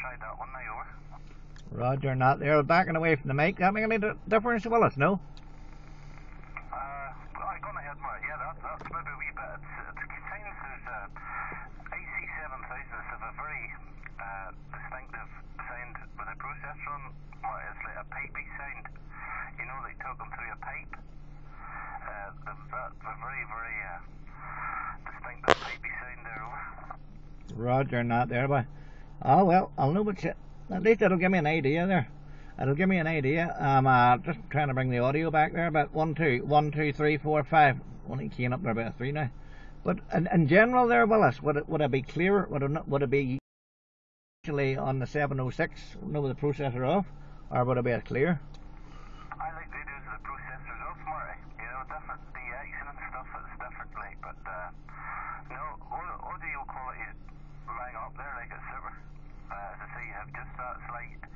tried that one now, over. Roger, not there. Backing away from the mic. That make any difference, Willis? No? Well, I gone ahead, Mark. Yeah, that's maybe a wee bit. It sounds there's AC7000s have a very distinctive sound with a processor on. It's like a pipey sound. You know, like talking through a pipe. That's a very, very distinctive pipey sound there, over. Roger, not there, but oh well, I'll know what shit. At least it'll give me an idea there. It'll give me an idea. Just trying to bring the audio back there. About 1, 2, 1, 2, 3, 4, 5. Only keying up there about 3 now. But in general, there, Willis, would it be clearer? Would it be actually on the 706? No, with the processor off, or would it be clear? I like radios with the processors off, Marty. You know, different DX and stuff. It's different, like, but no, audio quality is lying up there like it's super. As I say, you have just that slight